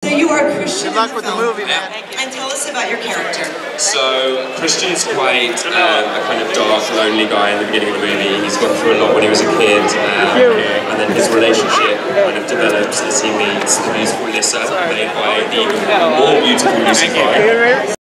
you are Christian. Good luck with the movie, man. And tell us about your character. So, Christian's quite a kind of dark, lonely guy in the beginning of the movie. He's gone through a lot when he was a kid, and then his relationship kind of develops as he meets the beautiful Lissa, played by the even more beautiful Lucy Fry.